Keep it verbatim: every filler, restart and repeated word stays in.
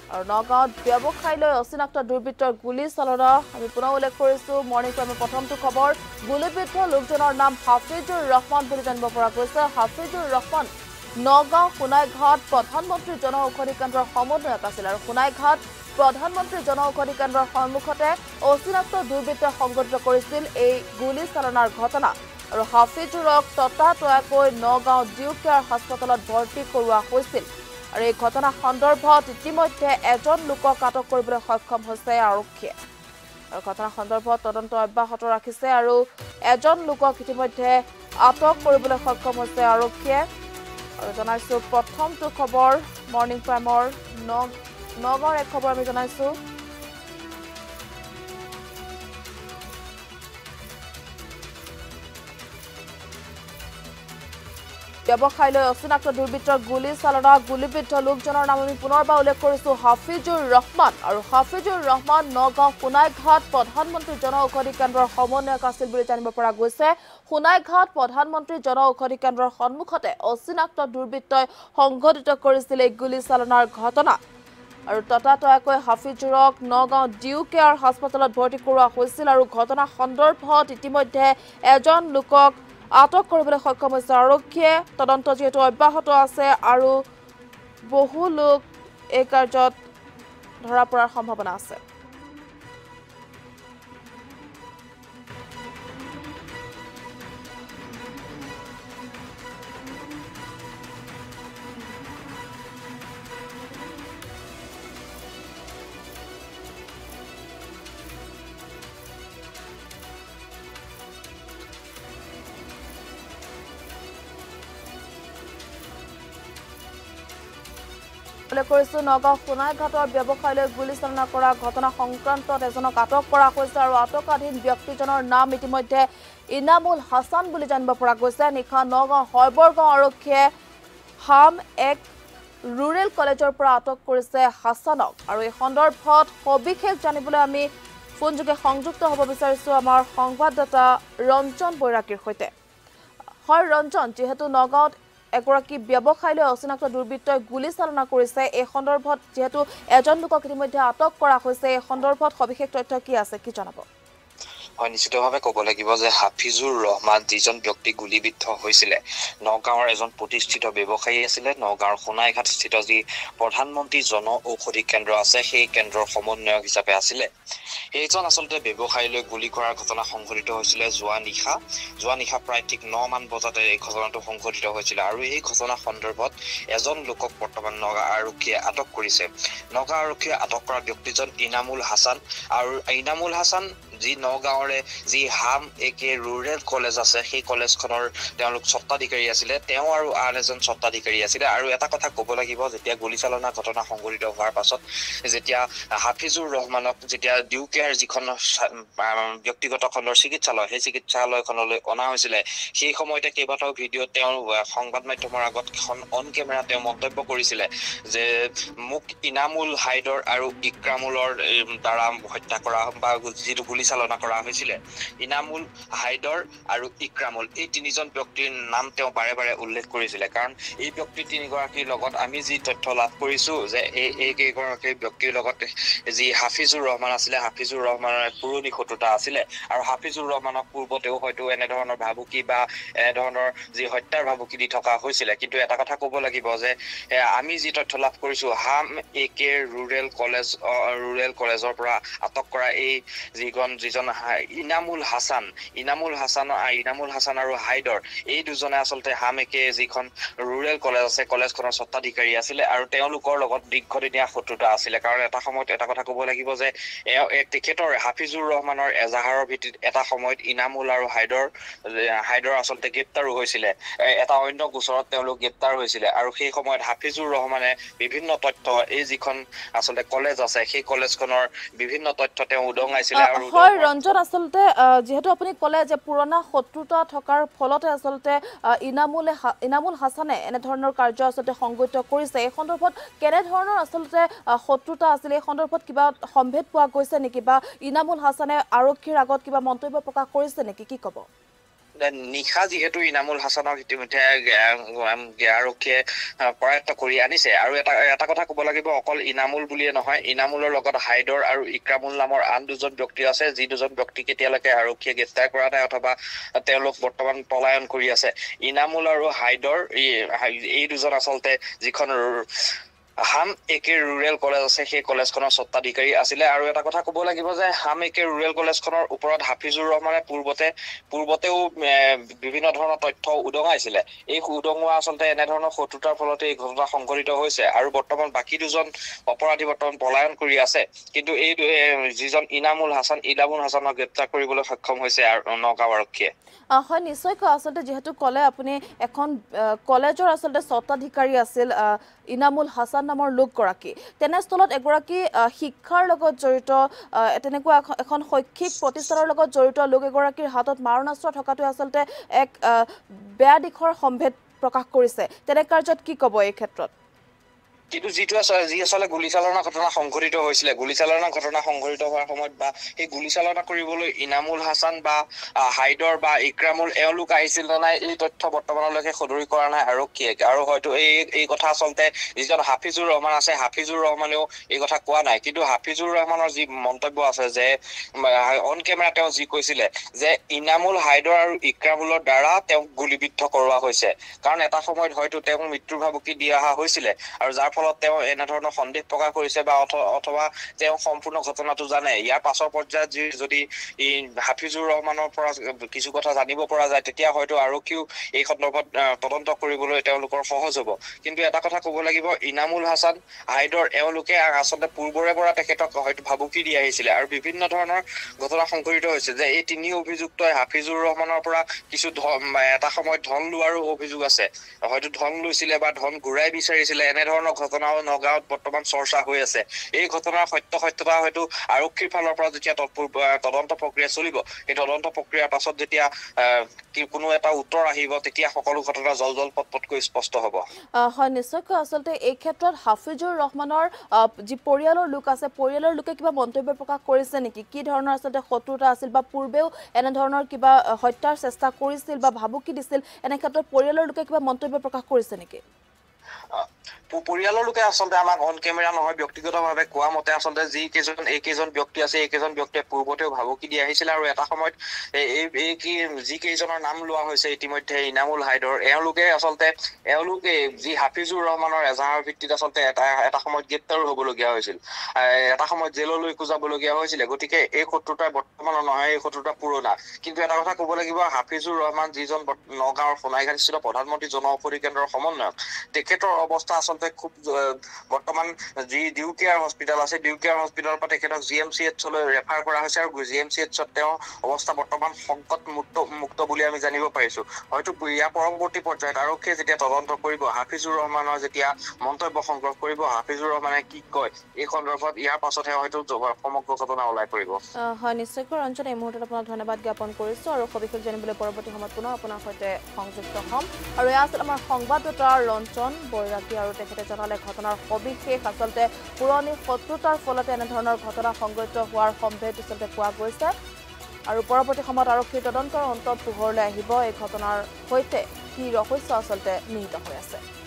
আৰু নগাঁৱত ব্যৱসায়লৈ অচিনাক্ত দুৰ্বৃত্তৰ গুলী চালনা আমি পুনৰ উল্লেখ কৰিছোঁ মৰ্নিং প্ৰাইমৰ প্ৰথমটো খবৰ গুলীবিদ্ধ লোকজনৰ নাম হাফিজুৰ ৰহমান বুলি জানিব পৰা গৈছে হাফিজুৰ ৰহমান নগাঁও সোণাইঘাট প্ৰধানমন্ত্ৰী জনঔষধি কেন্দ্ৰৰ সমন্বয়ক আছিল আৰু সোণাইঘাট প্ৰধানমন্ত্ৰী জনঔষধি কেন্দ্ৰৰ সন্মুখতে অচিনাক্ত দুৰ্বৃত্তই সংঘটিত কৰিছিল এই গুলী চালনাৰ ঘটনা আৰু হাফিজুৰক ততাতৈয়াকৈ নগাঁও ডিউ কেয়াৰ হাস্পতালত ভৰ্তি কৰোৱা হৈছিল আৰু এই ঘটনা সন্দৰ্ভত ইতিমধ্যে এজন লোকক আটক কৰিবলৈ সক্ষম হৈছে আৰক্ষীয়ে আৰু ঘটনা সন্দৰ্ভত তদন্ত অব্যাহত ৰাখিছে আৰু এজন লোকক ইতিমধ্যে আটক কৰিবলৈ সক্ষম হৈছে আৰক্ষীয়ে আৰু জনাইছো প্ৰথমটো খবৰ মৰ্নিং প্ৰাইমৰ নগাঁৱৰ এক খবৰ আমি জনাইছো ব্যৱসায়লৈ অচিনাক্ত দুৰ্বৃত্তৰ গুলী চালনা গুলীবিদ্ধ লোকজনৰ নাম আমি পুনৰবাৰ উল্লেখ কৰিছো হাফিজুৰ ৰহমান আৰু হাফিজুৰ ৰহমান নগাঁও সোণাইঘাট প্ৰধানমন্ত্ৰী জনঔষধি কেন্দ্ৰৰ সমন্বয়ক আছিল বুলি জানিব পৰা গৈছে সোণাইঘাট প্ৰধানমন্ত্ৰী জনঔষধি কেন্দ্ৰৰ সন্মুখতে অচিনাক্ত দুৰ্বৃত্তই সংঘটিত কৰিছিল এই গুলী চালনাৰ ঘটনা আৰু ততাতৈয়াকৈ হাফিজুৰক নগাঁও ডিউ কেয়াৰ হাস্পতালত ভৰ্তি কৰোৱা হৈছিল আৰু ঘটনা সন্দৰ্ভত ইতিমধ্যে এজন লোকক আটক কৰিবলৈ সক্ষম হৈছে আৰক্ষীয়ে তদন্ত যেহেতু অব্যাহত আছে আৰু বহু লোক এই কাৰ্যত ধৰা পৰাৰ সম্ভাৱনা আছে কৰিছো নগাঁও সোণাইঘাটৰ ব্যৱসায়লৈ গুলী চালনা কৰা ঘটনা সংক্ৰান্তত এজনক আটক কৰা হৈছে আৰু আটকাধীন ব্যক্তিজনৰ নাম ইতিমধ্যে ইনামুল হাছান বুলি জানিব পৰা গৈছে নিশা নগাঁও হয়বৰগাঁও আৰক্ষীয়ে হাম এক ৰুৰেল কলেজৰ পৰা আটক কৰিছে হাছানক আৰু এই সন্দৰ্ভত সবিশেষ জানিবলৈ আমি ফোনযোগে সংযুক্ত হ'ব বিচাৰিছো আমাৰ সংবাদদাতা ৰঞ্জন বৈৰাগীৰ সৈতে হয় ৰঞ্জন যেহেতু নগাঁৱত এগৰাকী ব্যৱসায়লৈ অচিনাক্ত দুৰ্বৃত্তই গুলী চালনা কৰিছে এই সন্দৰ্ভত যেহেতু এজন লোকক ইতিমধ্যে আটক কৰা হৈছে এই সন্দৰ্ভত সবিশেষ তথ্য কি আছে কি জনাব হয় নিশ্চিতভাৱে ক'ব লাগিব যে হাফিজুৰ ৰহমান যিজন ব্যক্তি গুলীবিদ্ধ হৈছিলে নগাঁৱৰ এজন প্ৰতিষ্ঠিত ব্যৱসায়ী আছিলে নগাঁৱৰ সোণাইঘাট স্থিত যি প্ৰধানমন্ত্ৰী জন ঔষধি কেন্দ্ৰ আছে সেই কেন্দ্ৰৰ সমন্বয়ক হিচাপে আছিলে এইজন আচলতে ব্যৱসায়লৈ গুলী কৰাৰ ঘটনা সংঘটিত হৈছিলে যোৱা নিশা যোৱা নিশা প্ৰায় ঠিক ন মান বজাতে এই ঘটনাটো সংঘটিত হৈছিলে আৰু এই ঘটনা সন্দৰ্ভত এজন লোকক বৰ্তমান নগাঁও আৰক্ষীয়ে আটক কৰিছে নগাঁও আৰক্ষীয়ে আটক কৰা ব্যক্তিজন ইনামুল হাছান আৰু ইনামুল হাছান যি নগাঁৱৰে যি হাম একে ৰুৰেল কলেজ আছে সেই কলেজখনৰ তেওঁলোক স্বত্বাধিকাৰী আছিলে তেওঁ আৰু আন এজন স্বত্বাধিকাৰী আছিলে আৰু এটা কথা ক'ব লাগিব যেতিয়া গুলী চালনা ঘটনা সংঘটিত হোৱাৰ পাছত যেতিয়া হাফিজুৰ ৰহমানক যেতিয়া ডিউ কেয়াৰ যিখন ব্যক্তিগত খণ্ডৰ চিকিৎসালয় সেই চিকিৎসালয়খনলৈ অনা হৈছিলে সেই সময়তে কেইবাটাও ভিডিঅ' তেওঁ সংবাদ মাধ্যমৰ আগত এখন অন কেমেৰা তেওঁ মন্তব্য কৰিছিলে যে মোক ইনামুল হাইদৰ আৰু ইক্ৰামুলৰ দ্বাৰা হত্যা কৰা বা যিটো গুলী চালনা কৰা হৈছিলে ইনামুল হাইদৰ আৰু ইক্ৰামুল এই তিনিজন ব্যক্তিৰ নাম তেওঁ বাৰে বাৰে উল্লেখ কৰিছিলে কাৰণ এই ব্যক্তি তিনিগৰাকীৰ লগত আমি যি তথ্য লাভ কৰিছো যে এই এই কেইগৰাকী ব্যক্তিৰ লগত যি হাফিজুৰ ৰহমান আছিলে হাফিজুৰ ৰহমানৰ পুৰণি শত্ৰুতা আছিলে আৰু হাফিজুৰ ৰহমানক পূৰ্বতেও হয়তো এনেধৰণৰ ভাবুকি বা এনেধৰণৰ যি হত্যাৰ ভাবুকি দি থকা হৈছিলে কিন্তু এটা কথা ক'ব লাগিব যে আমি যি তথ্য লাভ কৰিছো হাম এ কে ৰুৰেল কলেজ ৰুৰেল কলেজৰ পৰা আটক কৰা এই যিজন যিজন ইনামুল হাছান ইনামুল হাছান ইনামুল হাছান আৰু হাইদৰ এই দুজনে আচলতে হাম একে যিখন ৰুৰেল কলেজ আছে কলেজখনৰ স্বত্বাধিকাৰী আছিলে আৰু তেওঁলোকৰ লগত দীৰ্ঘদিনীয়া শত্ৰুতা আছিলে কাৰণ এটা সময়ত এটা কথা ক'ব লাগিব যে তেখেতৰ হাফিজুৰ ৰহমানৰ এজাহাৰৰ ভিত্তিত এটা সময়ত ইনামুল আৰু হাইদৰ হাইদৰ আচলতে গ্ৰেপ্তাৰো হৈছিলে এটা অন্য গোচৰত তেওঁলোক গ্ৰেপ্তাৰ হৈছিলে আৰু সেই সময়ত হাফিজুৰ ৰহমানে বিভিন্ন তথ্য এই যিখন আচলতে কলেজ আছে সেই কলেজখনৰ বিভিন্ন তথ্য তেওঁ উদঙাইছিলে আৰু হয় ৰঞ্জন আচলতে যেহেতু আপুনি ক'লে যে পুৰণা শত্ৰুতা থকাৰ ফলতে আচলতে ইনামুল ইনামুল হাছানে এনে ধৰণৰ কাৰ্য আচলতে সংগঠিত কৰিছে এই সন্দৰ্ভত কেনে ধৰণৰ আচলতে শত্ৰুতা আছিল এই সন্দৰ্ভত কিবা সম্ভেদ পোৱা গৈছে নেকি বা ইনামুল হাছানে আৰক্ষীৰ আগত কিবা মন্তব্য প্ৰকাশ কৰিছে নেকি কি ক'ব নিশা যিহেতু ইনামুল হাছানক ইতিমধ্যে আৰক্ষীয়ে কৰায়ত্ব কৰি আনিছে আৰু এটা এটা কথা ক'ব লাগিব অকল ইনামুল বুলিয়ে নহয় ইনামুলৰ লগত হাইদৰ আৰু ইক্ৰামুল নামৰ আন দুজন ব্যক্তি আছে যি দুজন ব্যক্তিক এতিয়ালৈকে আৰক্ষীয়ে গ্ৰেপ্তাৰ কৰা নাই অথবা তেওঁলোক বৰ্তমান পলায়ন কৰি আছে ইনামুল আৰু হাইদৰ এই দুজন আচলতে যিখন হাম একে ৰুৰেল কলেজ আছে সেই কলেজখনৰ স্বত্বাধিকাৰী আছিলে আৰু এটা কথা ক'ব লাগিব যে হাম একে ৰুৰেল কলেজখনৰ ওপৰত হাফিজুৰ ৰহমানে পূৰ্বতে পূৰ্বতেও বিভিন্ন ধৰণৰ তথ্য উদঙাইছিলে এই উদঙোৱা আচলতে এনেধৰণৰ শত্ৰুতাৰ ফলতে এই ঘটনা সংঘটিত হৈছে আৰু বৰ্তমান বাকী দুজন অপৰাধী বৰ্তমান পলায়ন কৰি আছে কিন্তু এই যিজন ইনামুল হাছান ইনামুল হাছানক গ্ৰেপ্তাৰ কৰিবলৈ সক্ষম হৈছে নগাঁও আৰক্ষীয়ে হয় নিশ্চয়কৈ আচলতে যেহেতু কলে আপুনি এখন কলেজৰ আচলতে স্বত্বাধিকাৰী আছিল ইনামুল হাছান নামৰ লোকগৰাকী তেনেস্থলত এগৰাকী শিক্ষাৰ লগত জড়িত তেনেকুৱা এখন শৈক্ষিক প্ৰতিষ্ঠানৰ লগত জড়িত লোক এগৰাকীৰ হাতত মাৰণাস্ত্ৰ থকাটো আচলতে এক বেয়া দিশৰ সম্ভেদ প্ৰকাশ কৰিছে তেনে কাৰ্যত কি ক'ব এই ক্ষেত্ৰত কিন্তু যিটো যি আচলতে গুলীচালনা ঘটনা সংঘটিত হৈছিলে গুলীচালনা ঘটনা সংঘটিত হোৱাৰ সময়ত বা সেই গুলীচালনা কৰিবলৈ ইনামুল হাছান বা হাইদৰ বা ইক্ৰামুল এওঁলোক আহিছিল নে নাই এই তথ্য বৰ্তমানলৈকে সদৰি কৰা নাই আৰক্ষীয়ে আৰু হয়তো এই এই কথা আচলতে যিজন হাফিজুৰ ৰহমান আছে হাফিজুৰ ৰহমানেও এই কথা কোৱা নাই কিন্তু হাফিজুৰ ৰহমানৰ যি মন্তব্য আছে যে অন কেমেৰা তেওঁ যি কৈছিলে যে ইনামুল হাইদৰ আৰু ইক্ৰামুলৰ দ্বাৰা তেওঁক গুলীবিদ্ধ কৰোৱা হৈছে কাৰণ এটা সময়ত হয়তো তেওঁক মৃত্যুৰ ভাবুকি দি অহা হৈছিলে আৰু যাৰ ফলত তেওঁ এনেধৰণৰ সন্দেহ প্ৰকাশ কৰিছে বা অথবা তেওঁ সম্পূৰ্ণ ঘটনাটো জানে ইয়াৰ পাছৰ পৰ্যায়ত যি যদি হাফিজুৰ ৰহমানৰ পৰা কিছু কথা জানিব পৰা যায় তেতিয়া হয়তো আৰক্ষীও এই সন্দৰ্ভত তদন্ত কৰিবলৈ তেওঁলোকৰ সহজ হ'ব কিন্তু এটা কথা ক'ব লাগিব ইনামুল হাছান হাইদৰ এওঁলোকে আচলতে পূৰ্বৰে পৰা তেখেতক হয়তো ভাবুকি দি আহিছিলে আৰু বিভিন্ন ধৰণৰ ঘটনা সংঘটিত হৈছে যে এই তিনি অভিযুক্তই হাফিজুৰ ৰহমানৰ পৰা কিছু এটা সময়ত ধন লোৱাৰো অভিযোগ আছে হয়তো ধন লৈছিলে বা ধন ঘূৰাই বিচাৰিছিলে এনেধৰণৰ ঘটনাও নগাঁৱত বৰ্তমান চৰ্চা হৈ আছে এই ঘটনাৰ সত্য সত্যতা হয়তো আৰক্ষীৰ ফালৰ পৰা যেতিয়া তদন্ত প্ৰক্ৰিয়া চলিব এই তদন্ত প্ৰক্ৰিয়াৰ পাছত যেতিয়া কোনো এটা উত্তৰ আহিব তেতিয়া সকলো ঘটনা জল জল পটপটকৈ স্পষ্ট হ'ব হয় নিশ্চয়কৈ আচলতে এই ক্ষেত্ৰত হাফিজুৰ ৰহমানৰ যি পৰিয়ালৰ লোক আছে পৰিয়ালৰ লোকে কিবা মন্তব্য প্ৰকাশ কৰিছে নেকি কি ধৰণৰ আচলতে শত্ৰুতা আছিল বা পূৰ্বেও এনেধৰণৰ কিবা হত্যাৰ চেষ্টা কৰিছিল বা ভাবুকি দিছিল এনে ক্ষেত্ৰত পৰিয়ালৰ লোকে কিবা মন্তব্য প্ৰকাশ কৰিছে নেকি পৰিয়ালৰ লোকে আচলতে আমাক অন কেমেৰা নহয় ব্যক্তিগতভাৱে কোৱা মতে আচলতে যি কেইজন এইকেইজন ব্যক্তি আছে এইকেইজন ব্যক্তিয়ে পূৰ্বতেও ভাবুকি দি আহিছিলে আৰু এটা সময়ত এই কি যি কেইজনৰ নাম লোৱা হৈছে ইতিমধ্যে ইনামুল হাইদৰ এওঁলোকে আচলতে এওঁলোকে যি হাফিজুৰ ৰহমানৰ এজাহাৰ ভিত্তিত আচলতে এটা এটা সময়ত গ্ৰেপ্তাৰো হ'বলগীয়া হৈছিল এটা সময়ত জেললৈ যাবলগীয়া হৈছিলে গতিকে এই শত্ৰুতা বৰ্তমানৰ নহয় এই শত্ৰুতা পুৰণা কিন্তু এটা কথা ক'ব লাগিব হাফিজুৰ ৰহমান যিজন নগাঁৱৰ সোণাইঘাট স্থিত প্ৰধানমন্ত্ৰী জন ঔষধি কেন্দ্ৰৰ সমন্বয়ক তেখেতৰ অৱস্থা আচলতে খুব বৰ্তমান যি ডিউ কেয়াৰ হস্পিটেল আছে ডিউ কেয়াৰ হস্পিটেলৰ পৰা তেখেতক জি এম চি এইচলৈ ৰেফাৰ কৰা হৈছে আৰু জি এম চি এইচত তেওঁৰ অৱস্থা বৰ্তমান সংকট মুক্ত মুক্ত বুলি আমি জানিব পাৰিছো হয়তো ইয়াৰ পৰৱৰ্তী পৰ্যায়ত আৰক্ষীয়ে যেতিয়া তদন্ত কৰিব হাফিজুৰ ৰহমানৰ যেতিয়া মন্তব্য সংগ্ৰহ কৰিব হাফিজুৰ ৰহমানে কি কয় এই সন্দৰ্ভত ইয়াৰ পাছতহে হয়তো সমগ্ৰ ঘটনা ওলাই পৰিব হয় নিশ্চয়কৈ ৰঞ্জন এই মুহূৰ্তত আপোনাক ধন্যবাদ জ্ঞাপন কৰিছো আৰু সবিশেষ জানিবলৈ পৰৱৰ্তী সময়ত পুনৰ আপোনাৰ সৈতে সংযুক্ত হ'ম আৰু এয়া আছিল আমাৰ সংবাদদাতা ৰঞ্জন বৈৰাগী আৰু তেখেতে জনালে ঘটনাৰ সবিশেষ আচলতে পুৰণি শত্ৰুতাৰ ফলতে এনেধৰণৰ ঘটনা সংঘটিত হোৱাৰ সম্ভেদ আচলতে পোৱা গৈছে আৰু পৰৱৰ্তী সময়ত আৰক্ষীৰ তদন্তৰ অন্তত পোহৰলৈ আহিব এই ঘটনাৰ সৈতে কি ৰহস্য আচলতে নিহিত হৈ আছে